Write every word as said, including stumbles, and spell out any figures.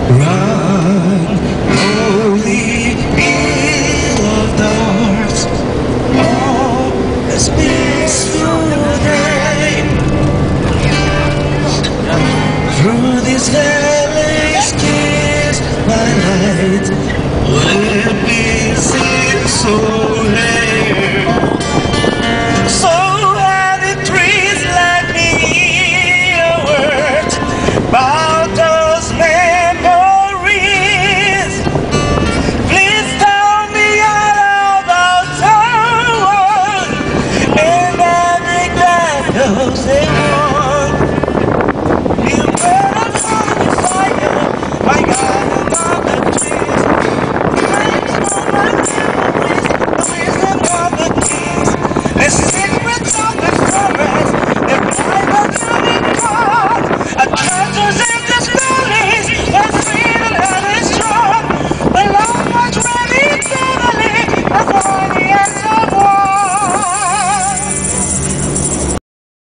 Run, holy hill of doors, all is peaceful day. Through these valleys, kiss my light. Let me sing so